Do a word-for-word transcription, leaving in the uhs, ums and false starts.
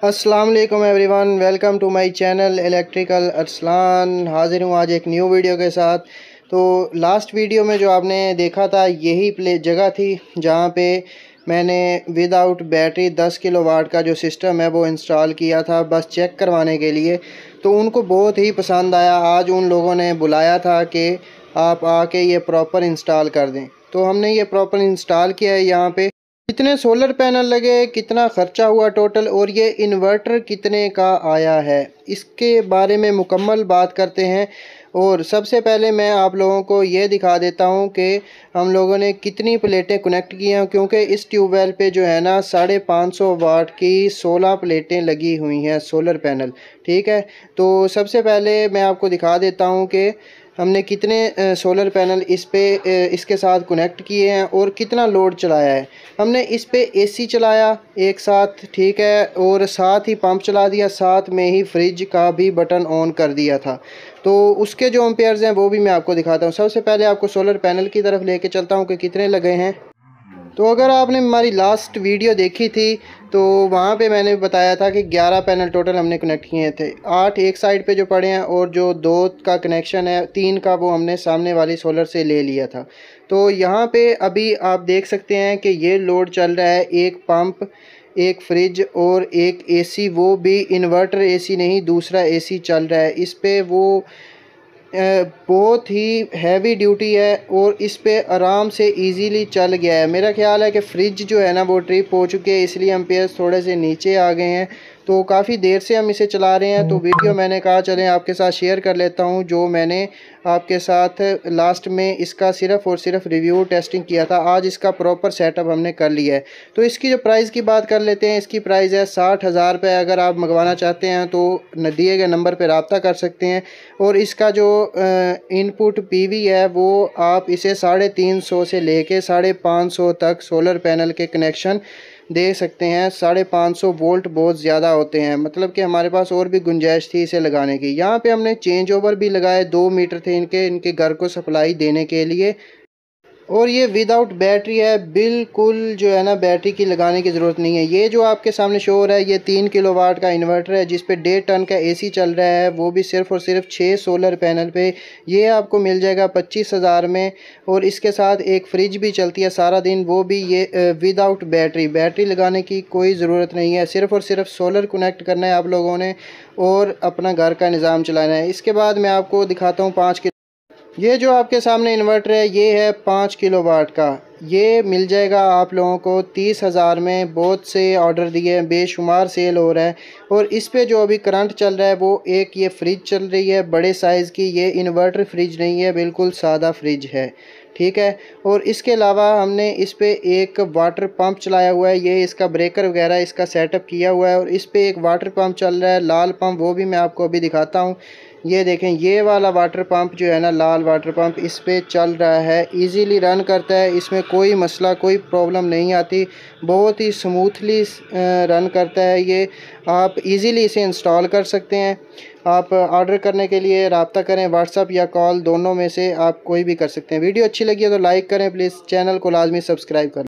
अस्सलाम वालेकुम everyone, welcome to my channel electrical Arsalan. हाजिर हूँ आज एक न्यू वीडियो के साथ। तो लास्ट वीडियो में जो आपने देखा था यही प्ले जगह थी जहाँ पे मैंने विदाउट बैटरी दस किलो वाट का जो सिस्टम है वो इंस्टॉल किया था, बस चेक करवाने के लिए। तो उनको बहुत ही पसंद आया। आज उन लोगों ने बुलाया था कि आप आके ये प्रॉपर इंस्टॉल कर दें। तो हमने ये प्रॉपर इंस्टॉल किया है। यहाँ पे कितने सोलर पैनल लगे, कितना ख़र्चा हुआ टोटल, और ये इन्वर्टर कितने का आया है, इसके बारे में मुकम्मल बात करते हैं। और सबसे पहले मैं आप लोगों को ये दिखा देता हूँ कि हम लोगों ने कितनी प्लेटें कनेक्ट की हैं, क्योंकि इस ट्यूबवेल पे जो है ना साढ़े पाँच सौ वाट की सोलह प्लेटें लगी हुई हैं सोलर पैनल। ठीक है, तो सबसे पहले मैं आपको दिखा देता हूँ कि हमने कितने सोलर पैनल इस पे इसके साथ कनेक्ट किए हैं और कितना लोड चलाया है। हमने इस पे एसी चलाया एक साथ, ठीक है, और साथ ही पंप चला दिया, साथ में ही फ्रिज का भी बटन ऑन कर दिया था। तो उसके जो एम्पेयर्स हैं वो भी मैं आपको दिखाता हूँ। सबसे पहले आपको सोलर पैनल की तरफ लेके चलता हूँ कि कितने लगे हैं। तो अगर आपने हमारी लास्ट वीडियो देखी थी तो वहाँ पे मैंने बताया था कि ग्यारह पैनल टोटल हमने कनेक्ट किए थे। आठ एक साइड पे जो पड़े हैं और जो दो का कनेक्शन है, तीन का, वो हमने सामने वाली सोलर से ले लिया था। तो यहाँ पे अभी आप देख सकते हैं कि ये लोड चल रहा है, एक पंप, एक फ्रिज और एक एसी, वो भी इन्वर्टर एसी नहीं, दूसरा एसी चल रहा है। इस पे वो बहुत ही हैवी ड्यूटी है और इस पे आराम से इजीली चल गया है। मेरा ख्याल है कि फ्रिज जो है ना वो ट्रिप हो चुके हैं, इसलिए एम्पेयर्स थोड़े से नीचे आ गए हैं। तो काफ़ी देर से हम इसे चला रहे हैं, तो वीडियो मैंने कहा चलें आपके साथ शेयर कर लेता हूं, जो मैंने आपके साथ लास्ट में इसका सिर्फ़ और सिर्फ रिव्यू टेस्टिंग किया था। आज इसका प्रॉपर सेटअप हमने कर लिया है। तो इसकी जो प्राइस की बात कर लेते हैं। इसकी प्राइस है साठ हज़ार रुपये। अगर आप मंगवाना चाहते हैं तो दिए गए नंबर पर रब्ता कर सकते हैं। और इसका जो इनपुट पीवी है वो आप इसे साढ़े तीन सौ से लेके साढ़े पाँच सौ तक सोलर पैनल के कनेक्शन दे सकते हैं। साढ़े पाँच सौ वोल्ट बहुत ज़्यादा होते हैं, मतलब कि हमारे पास और भी गुंजाइश थी इसे लगाने की। यहाँ पे हमने चेंज ओवर भी लगाए, दो मीटर थे इनके इनके घर को सप्लाई देने के लिए। और ये विदाउट बैटरी है, बिल्कुल जो है ना बैटरी की लगाने की ज़रूरत नहीं है। ये जो आपके सामने शो हो रहा है ये तीन किलो वाट का इन्वर्टर है, जिस पे डेढ़ टन का एसी चल रहा है, वो भी सिर्फ़ और सिर्फ छः सोलर पैनल पे। ये आपको मिल जाएगा पच्चीस हज़ार में। और इसके साथ एक फ्रिज भी चलती है सारा दिन, वो भी ये विदाउट बैटरी। बैटरी लगाने की कोई ज़रूरत नहीं है, सिर्फ़ और सिर्फ सोलर कनेक्ट करना है आप लोगों ने और अपना घर का निज़ाम चलाना है। इसके बाद मैं आपको दिखाता हूँ पाँच, ये जो आपके सामने इन्वर्टर है ये है पाँच किलो वाट का। ये मिल जाएगा आप लोगों को तीस हज़ार में। बहुत से ऑर्डर दिए हैं, बेशुमार सेल हो रहा है। और इस पे जो अभी करंट चल रहा है वो एक ये फ्रिज चल रही है बड़े साइज़ की। ये इन्वर्टर फ्रिज नहीं है, बिल्कुल सादा फ्रिज है, ठीक है। और इसके अलावा हमने इस पे एक वाटर पंप चलाया हुआ है, ये इसका ब्रेकर वगैरह इसका सेटअप किया हुआ है। और इस पे एक वाटर पंप चल रहा है लाल पंप, वो भी मैं आपको अभी दिखाता हूँ। ये देखें, ये वाला वाटर पंप जो है ना लाल वाटर पंप, इस पे चल रहा है, इजीली रन करता है, इसमें कोई मसला कोई प्रॉब्लम नहीं आती, बहुत ही स्मूथली रन करता है ये। आप इजीली इसे इंस्टॉल कर सकते हैं। आप ऑर्डर करने के लिए रब्ता करें, व्हाट्सअप या कॉल, दोनों में से आप कोई भी कर सकते हैं। वीडियो अच्छी लगी है तो लाइक करें प्लीज़, चैनल को लाजमी सब्सक्राइब करें।